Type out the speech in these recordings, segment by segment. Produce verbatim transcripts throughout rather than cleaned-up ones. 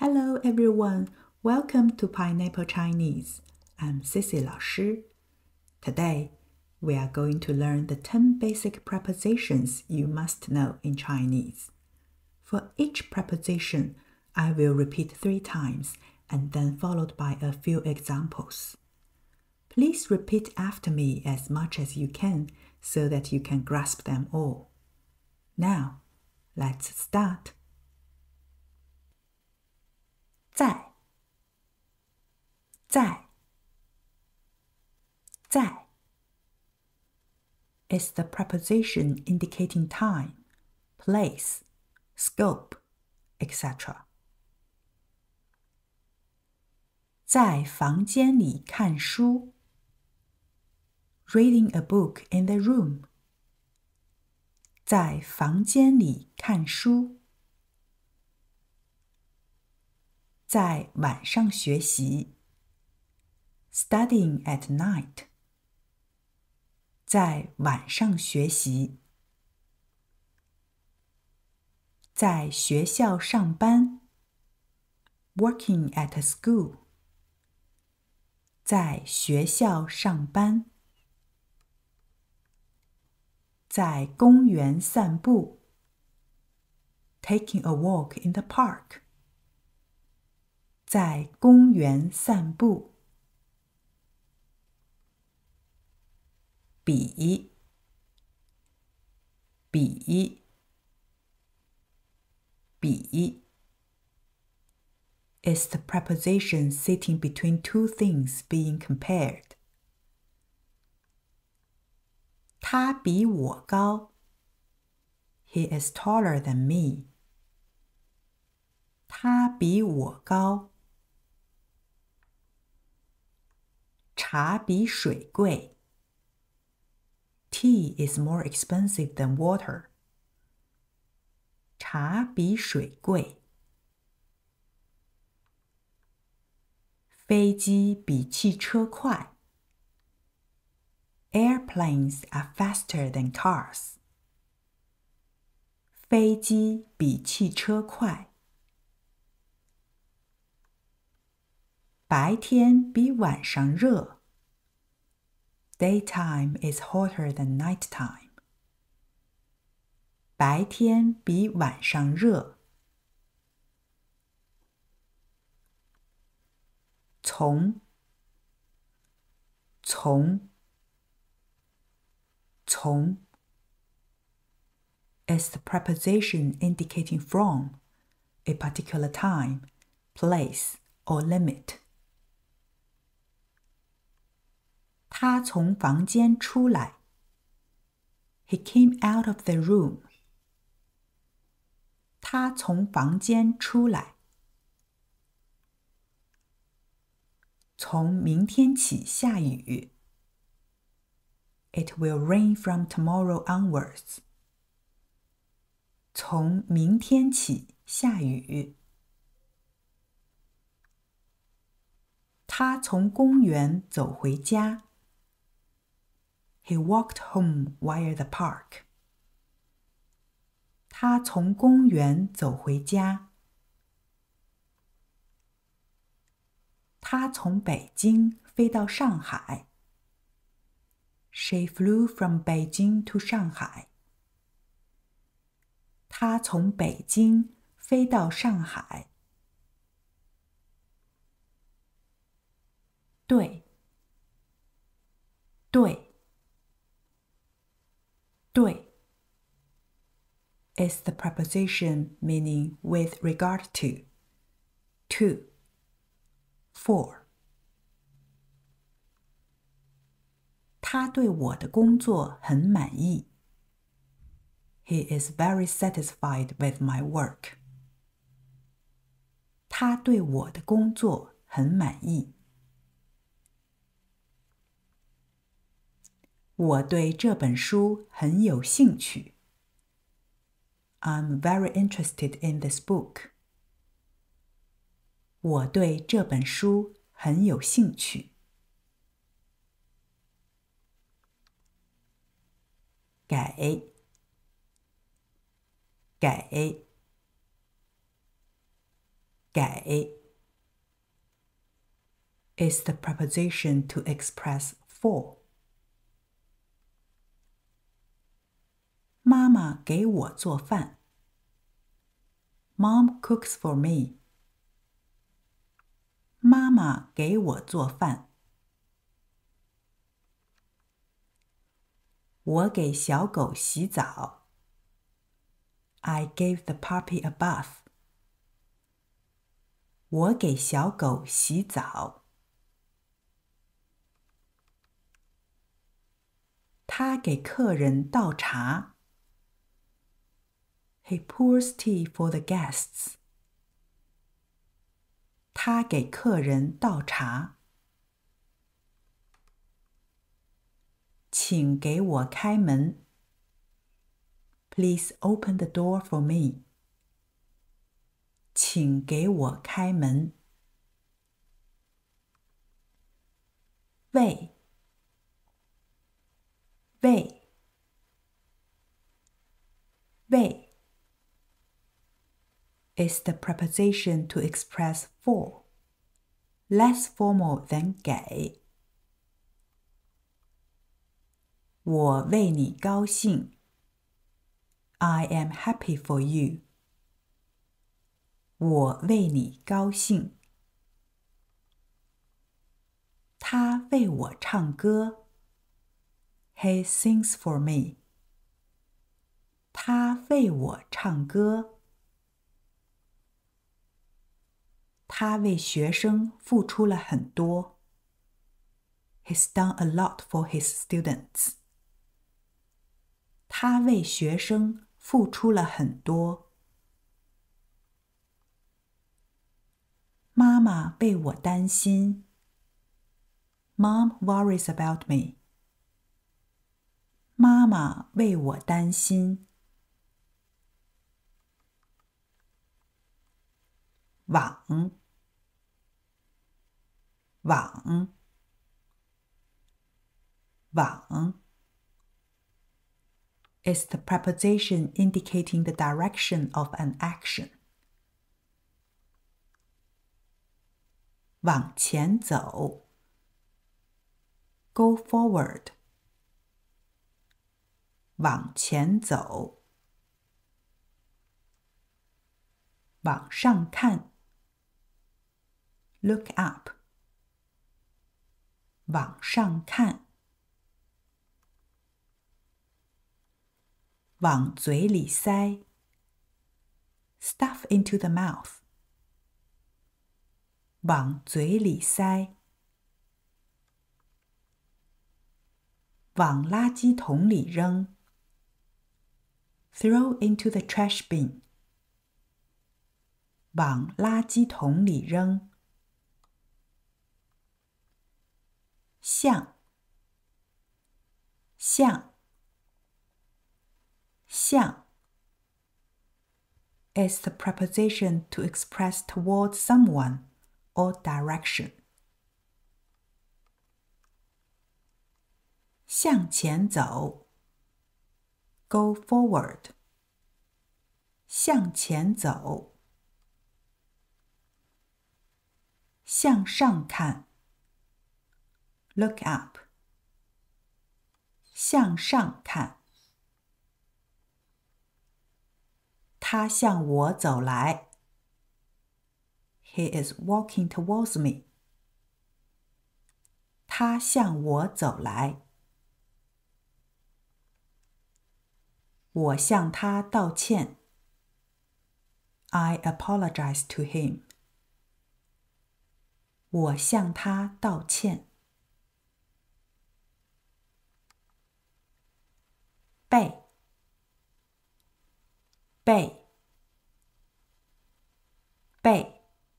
Hello everyone, welcome to Pineapple Chinese. I'm Sissy 老师. Today, we are going to learn the ten basic prepositions you must know in Chinese. For each preposition, I will repeat three times and then followed by a few examples. Please repeat after me as much as you can so that you can grasp them all. Now, let's start. 在在在 is the preposition indicating time, place, scope, et cetera. 在房间里看书 reading a book in the room. 在房间里看书在晚上学习 studying at night. 在晚上学习在学校上班 working at a school. 在学校上班在公园散步 taking a walk in the park. 在公园散步比比比 is the preposition sitting between two things being compared. 他比我高 He is taller than me. 他比我高茶比水贵 Tea is more expensive than water. 茶比水贵飞机比汽车快 Airplanes are faster than cars. 飞机比汽车快白天比晚上热 Daytime is hotter than nighttime. 白天比晚上热从从从 is the preposition indicating from, a particular time, place, or limit. 他从房间出来 He came out of the room. 他从房间出来从明天起下雨 It will rain from tomorrow onwards. 从明天起下雨他从公园走回家He walked home via the park. 他从公园走回家他从北京飞到上海 She flew from Beijing to Shanghai. 他从北京飞到上海对对对 is the preposition meaning with regard to, to, for. 他对我的工作很满意 He is very satisfied with my work. 他对我的工作很满意我对这本书很有兴趣 I'm very interested in this book. 我对这本书很有兴趣给给给 is the preposition to express for. 妈妈给我做饭。Mom cooks for me. 妈妈给我做饭。我给小狗洗澡。I gave the puppy a bath. 我给小狗洗澡。他给客人倒茶。He pours tea for the guests. 他给客人倒茶。请给我开门。Please open the door for me. 请给我开门。喂，喂，喂 is the preposition to express for, less formal than 给。我为你高兴。I am happy for you. 我为你高兴。他为我唱歌。He sings for me. 他为我唱歌。他为学生付出了很多。He's done a lot for his students. 他为学生付出了很多。妈妈为我担心。Mom worries about me. 妈妈为我担心。网，网，网 is the preposition indicating the direction of an action. 往前走。Go forward. 往前走。往上看。Look up. 往上看。往嘴里塞。Stuff into the mouth. 往嘴里塞。往垃圾桶里扔。Throw into the trash bin. 往垃圾桶里扔。向，向，向 is the preposition to express towards someone or direction. 向前走。Go forward. 向前走。向上看。Look up. 向上看。他向我走来。He is walking towards me. 他向我走来。我向他道歉。I apologize to him. 我向他道歉。背，背，背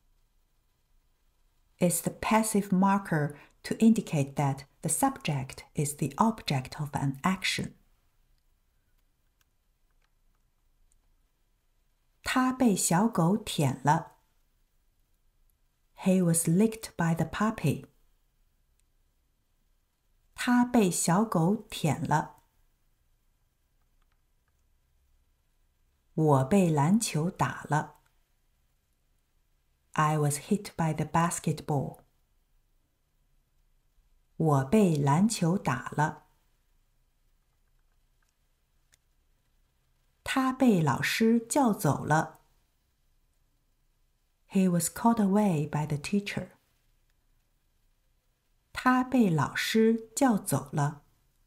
is the passive marker to indicate that the subject is the object of an action. 他被小狗舔了。He was licked by the puppy. 他被小狗舔了。我被篮球打了。 I was hit by the basketball. 我被篮球打了。他被老师叫走了。He was called away by the teacher. 他被老师叫走了。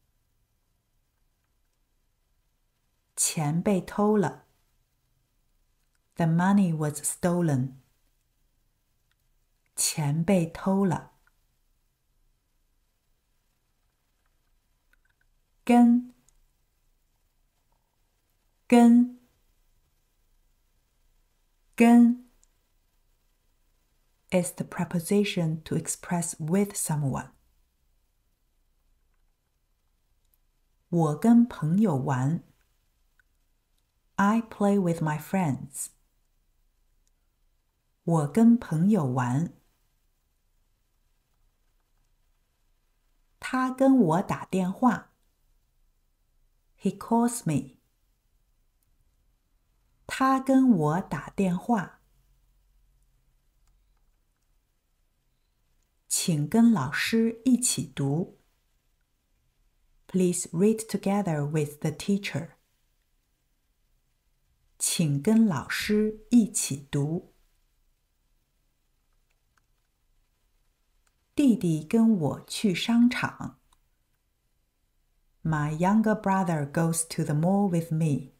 钱被偷了。The money was stolen. 钱被偷了。跟跟跟 is the preposition to express with someone. 我跟朋友玩。I play with my friends. 我跟朋友玩。他跟我打电话。He calls me. 他跟我打电话。请跟老师一起读。Please read together with the teacher. 请跟老师一起读。弟弟跟我去商场。My younger brother goes to the mall with me.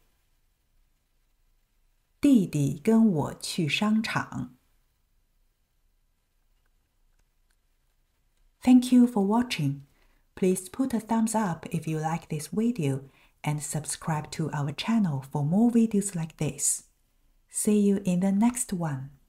弟弟跟我去商场。Thank you for watching. Please put a thumbs up if you like this video and subscribe to our channel for more videos like this. See you in the next one.